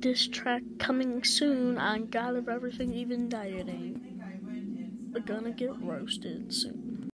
diss track coming soon on God of Everything Even Dieting. We're gonna get roasted soon.